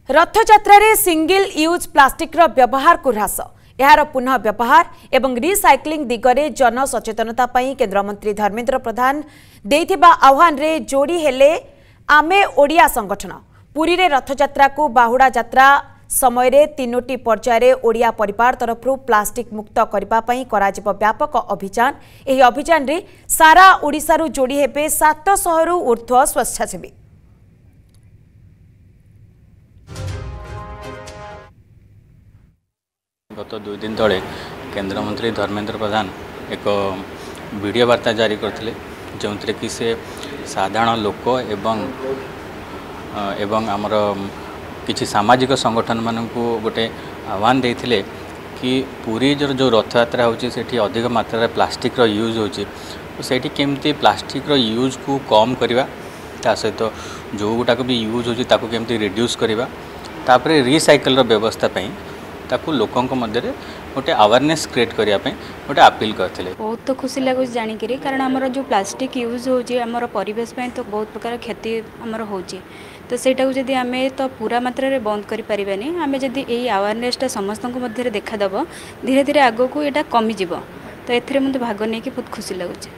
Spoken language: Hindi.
रथयात्रा सिंगल यूज प्लास्टिक व्यवहार को ह्रास यार पुनः व्यवहार एवं रिसाइक्लिंग दिगरे जन सचेतनता केन्द्रमंत्री धर्मेन्द्र प्रधान देथिबा आह्वान रे जोड़ी हेले आमे ओडिया संगठन पुरी रे रथयात्रा को बाहुड़ा यात्रा समय रे 3टी पर्याय ओडिया परिवार तरफ प्लास्टिक मुक्त करने कराजिब व्यापक अभियान। एही अभियान रे सारा ओडिशारू जोड़ी हेबे 700 रु ऊर्ध्व स्वेच्छासेवी। गत 2 दिन तले केंद्र मंत्री धर्मेन्द्र प्रधान एक वीडियो वार्ता जारी करते जो कि से साधारण लोक एवं आमर किसी सामाजिक संगठन मानक गोटे आह्वान देते कि पुरी जो रथयात्रा होची सेठी अधिक मात्रा प्लास्टिक यूज होची सेठी केमती प्लास्टिक यूज को कम करवा ता सहित जो गुटाक भी यूज होची ताको केमती रिड्यूस करवा तापरे रिसाइकल व्यवस्था पई ताकू लोकों मध्य गोटे अवेयरनेस क्रिएट करने गोटे अपील करते। बहुत तो खुशी लगुच जानिक कारण आमर जो प्लास्टिक यूज होमर परिवेश तो बहुत प्रकार क्षति आमर हो तो सेटा जदि आम तो पूरा मात्रा रे बंद करि परिबानी आमे जदि एई अवेयरनेसटा समस्त मध्य देखादेव धीरे धीरे आगो को यहाँ कमिजिव तो एथिरे मते भाग नहीं बहुत खुशी लगुच।